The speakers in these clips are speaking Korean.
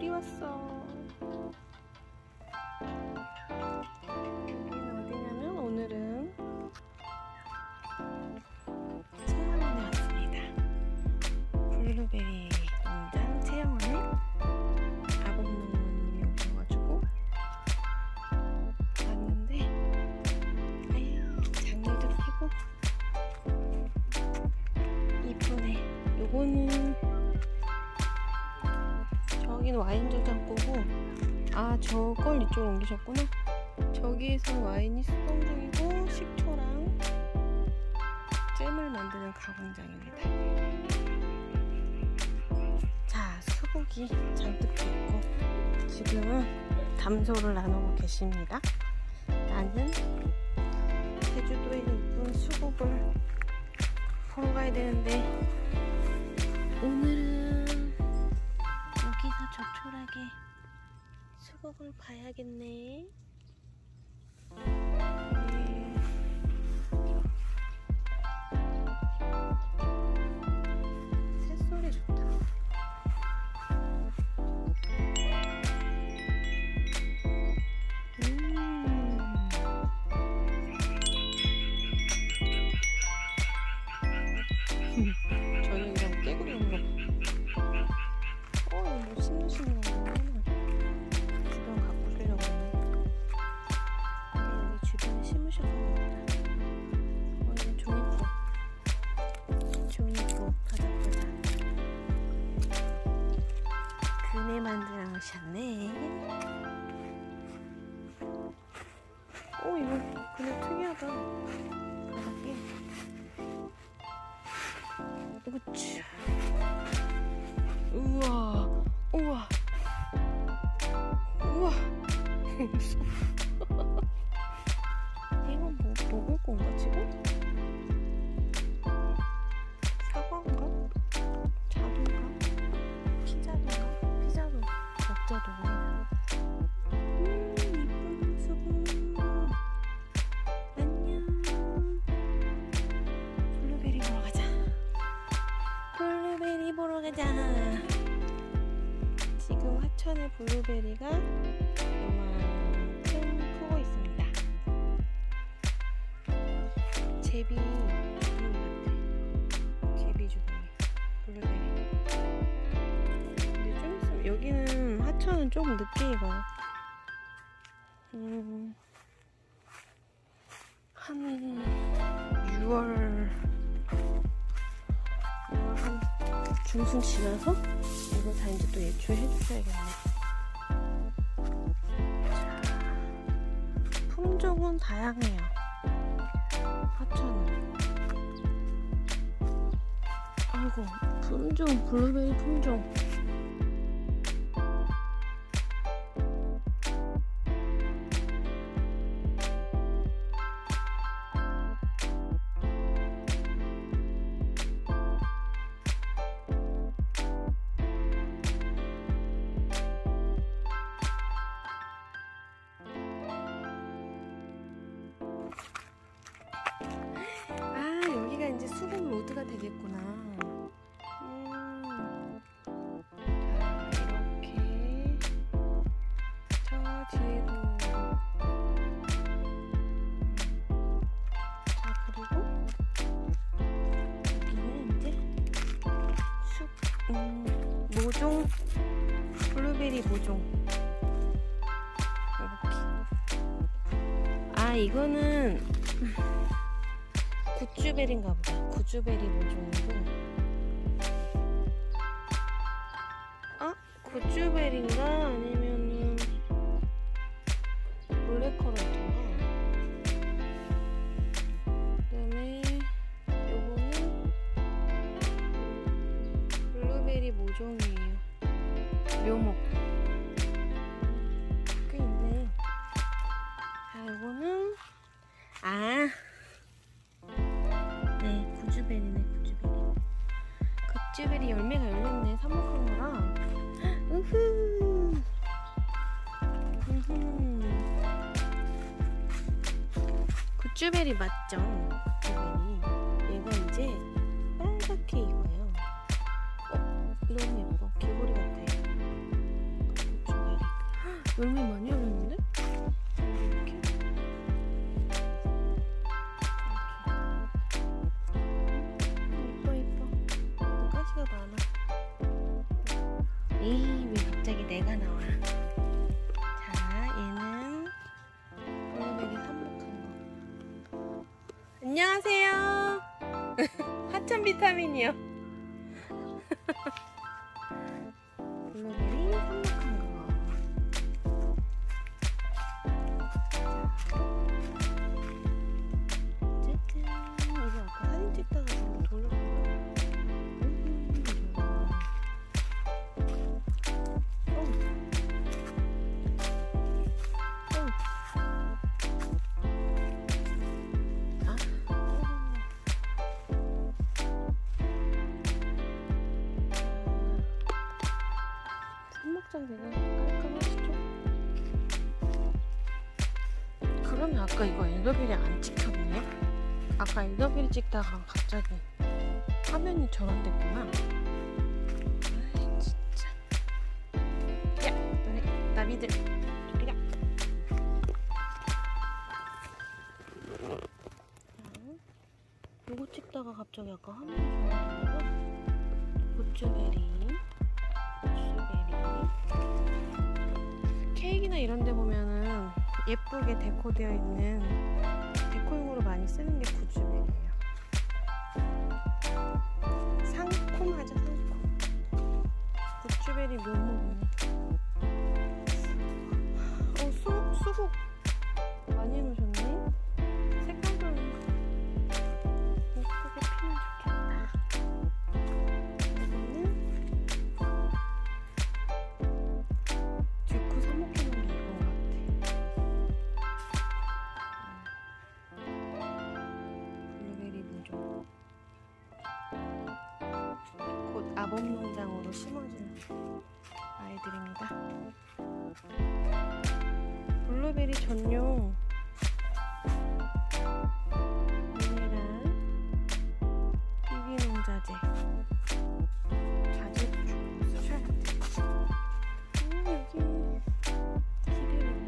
어디 왔어? 여기는 어디냐면 오늘은 체험원에 왔습니다. 블루베리 농장 체험원에 아범농원님이 오셔가지고 왔는데, 장미도 피고 이쁘네. 요거는 저기는 와인 저장고고, 아 저걸 이쪽으로 옮기셨구나. 저기에서 와인이 수동 중이고 식초랑 잼을 만드는 가공장입니다. 자, 수국이 잔뜩 피었고 지금은 담소를 나누고 계십니다. 나는 제주도에 이쁜 수국을 보러 가야 되는데, 오늘은 여기서 적촐하게 수국을 봐야겠네. 새소리 좋다. 저녁이랑 깨고 있는 거. 이거 뭐 신으시는 거구나. 주변 가꾸시려고 했네. 근데 여기 주변에 심으셔서 그렇다. 이건 종이꽃. 바닥바닥. 그네 만들어 놓으셨네. 이거 그네 특이하다. 바닥에. 우차. 우와. 이건 뭐 먹을 건가 지금? 사과인가? 자두인가? 피자도 먹자도. 이쁜 수국. 안녕. 블루베리 보러 가자. 지금 화천의 블루베리가 요만큼 크고 있습니다. 제비 주둥이 같아. 제비 주둥이 블루베리. 근데 좀 있으면, 여기는 화천은 조금 늦게 익어요. 한 6월 한 중순 지나서 이거 다 이제 또 예초해 주셔야겠네. 자, 품종은 다양해요. 화천은. 아이고, 블루베리 품종. 여기가 이제 수국 로드가 되겠구나. 이렇게 저 뒤에도. 자, 그리고 여기는 이제 모종, 블루베리 모종. 이렇게. 이거는 구쭈베리인가 보다. 구쭈베리 모종이고. 구쭈베리인가 아니면은 블랙커런트인가. 그다음에 요거는 블루베리 모종이에요. 묘목. 꽤 있네. 자, 요거는 구쭈베리네. 구쭈베리 열매가 열렸네. 삽목한 거라. 우후. 구쭈베리 맞죠? 구쭈베리. 얘가 이제 빨갛게 익어요. 너무 예뻐. 개구리 같아요. 열매 많이 열렸는데? 이렇게? 이뻐. 얘도 가시가 많아. 에이, 왜 갑자기 내가 나와? 자, 얘는 블루베리 삽목한 거. 안녕하세요. 하천 비타민이요. 블루베리 삽목한 거. 어쨌든 이거 아까 사진 찍다가 좀 돌렸구나. 되게 깔끔하시죠? 그러면 아까 이거 엘더베리 안 찍혔네? 아까 엘더베리 찍다가 갑자기 화면이 저런 됐구나. 아이 진짜. 야 너네 나비들 저리 가. 요거 찍다가 갑자기 아까 화면이 저런 됐다가 고추베리 케이크나 이런 데 보면은 예쁘게 데코되어 있는 데코용으로 많이 쓰는 게 구즈베리예요. 상콤하죠, 상콤. 구즈베리 묘목이네. 수국 많이 해놓으셨네. 색깔도 예쁘게 피면 좋겠다. 아범농장으로 심어진 아이들입니다. 블루베리 전용 미네랄 유기농자재 자재도 좀 쓰셔야 돼요. 여기 기대요.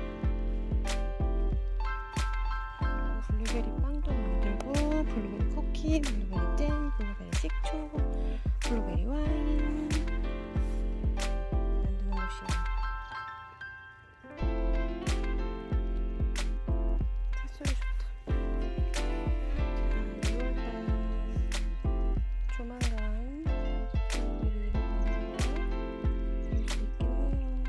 블루베리 빵도 만들고 블루베리 쿠키, 블루베리 잼, 블루베리 식초, 블루베리 와인 만드는 곳이에요. 새소리 좋다. 자, 6월달 조만간 블루베리 이거 될 수 있겠네요.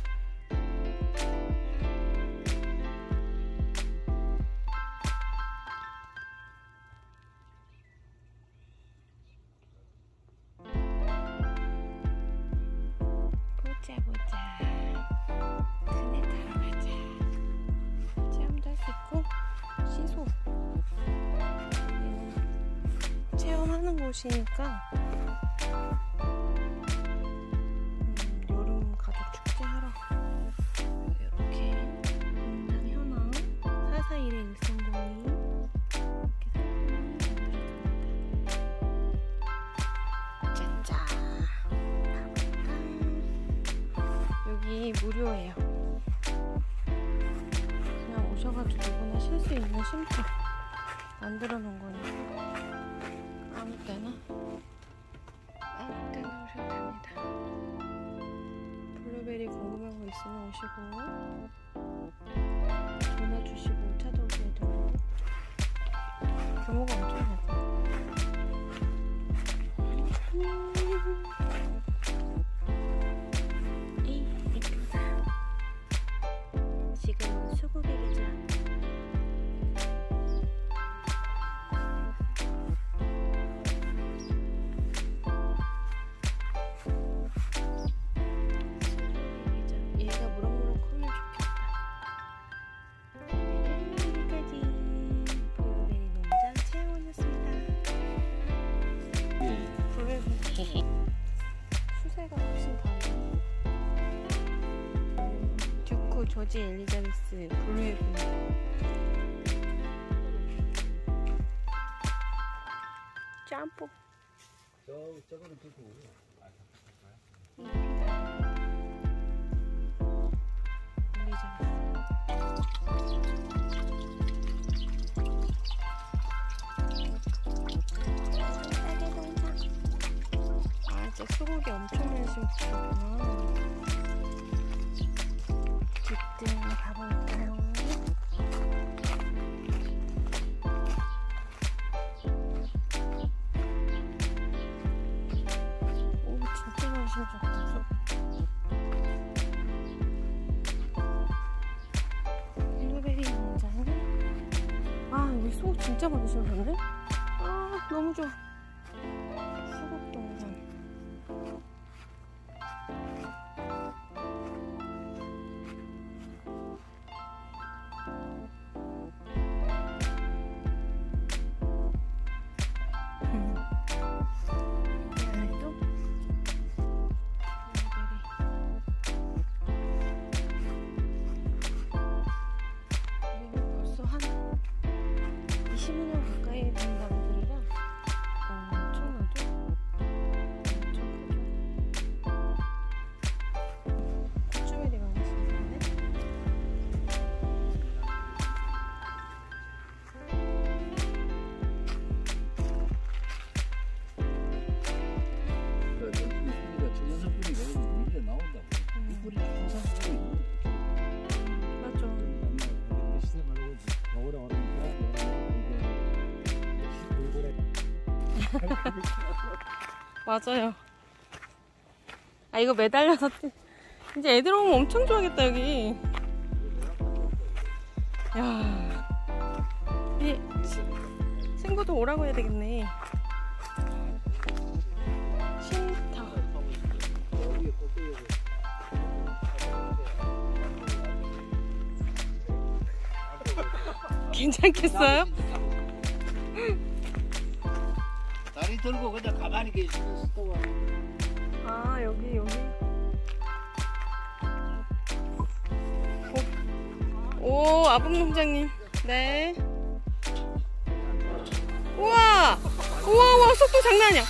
보자. 그네 타러 가자. 체험도 할 수 있고 시소. 체험하는 곳이니까 여름 가족 축제 하러 이렇게 농장 현황 441의 일성공이 이렇게 만들어집니다. 짜잔. 여기 무료예요. 그냥 오셔가지고 누구나 쉴 수 있는 쉼터 만들어 놓은 거니까 아무 때나 오셔도 됩니다. 블루베리 궁금한 거 있으면 오시고 전화 주시고 찾아오셔야 되고 규모가 엄청 작아요. 지금은 수국의 계절. 얘가 무럭무럭 크면 좋겠다. 여기까지 블루베리 농장 체험이었습니다. 블루베리 수세가 훨씬 다르네. 듀크 조지 엘리자베스 블루헤븐. 짬뽕. 저거는 두고. 속에 엄청 많이 심었구나. 뒷등 가볼까요? 오, 진짜 많이 심었다. 블루베리 농장. 아, 여기 소 진짜 많이 심었네? 아, 너무 좋아. 수국 동산. 여기도 여기는 벌써 한 20년 가까이 된 나무들이라 엄청나죠? 엄청 크죠? 고추베리 많이 심었네? 그 뿌리가 청양산 뿌리가 여기 밀려 나온다고. 이 뿌리는 항상 쓰고 있는 거야. 맞아. 우리 시세 말고 겨울에 오르니까 이게 돌고래. 맞아요. 아, 이거 매달려서 이제 애들 오면 엄청 좋아하겠다 여기. 야, 이 친구도 오라고 해야 되겠네. 쉼터. 괜찮겠어요? 다리 들고 그냥 가만히 계시면서 또 와. 아, 여기. 오, 아붕농장님. 네. 우와, 속도 장난 아니야.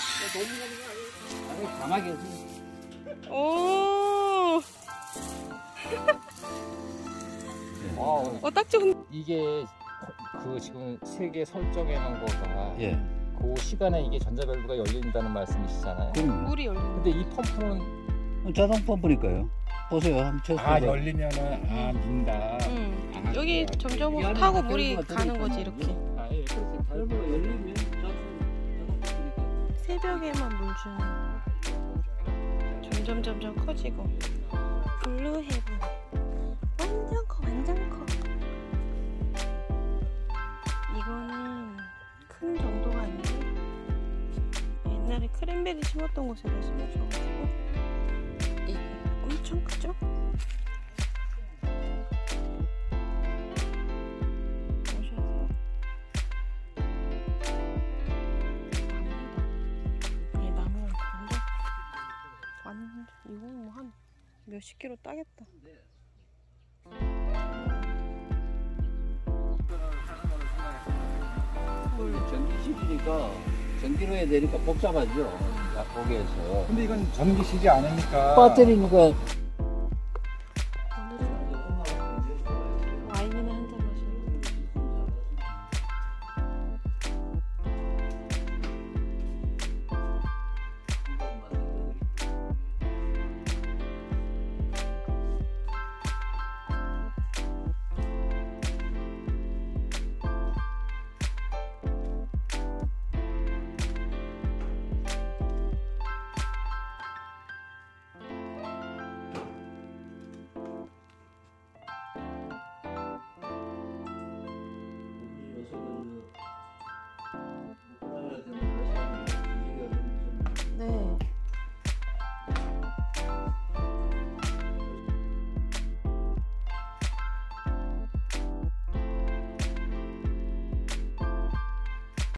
아니 가만히 계시. 오, 딱 좋은. 이게 그 지금 세계 설정해 놓은 거가 예. 그 시간에 이게 전자밸브가 열린다는 말씀이시잖아요. 그럼 물이 열리는. 근데 이 펌프는 자동 펌프니까요. 보세요. 한번 쳐서. 열리면은 민다. 아, 여기 그래요? 점점 이 안에 타고 다 물이 밸브가 가는 거지 들어있잖아요. 이렇게. 아, 예, 그렇지. 밸브가 열리면 자동 펌프니까. 새벽에만 물 주는. 점점 커지고. 블루 헤븐. 완전 커. 이거는 큰 정도가 아니고 옛날에 크랜베리 심었던 곳에다 심어줘가지고 이게 엄청 크죠? 보셔서 나무는 완전 이거 뭐 한 몇십 킬로 따겠다. 전기실이니까 전기로 해야 되니까 복잡하죠. 거기에서. 근데 이건 전기시지 않으니까. 배터리니까. 오늘은 와인이나 한잔 마시고.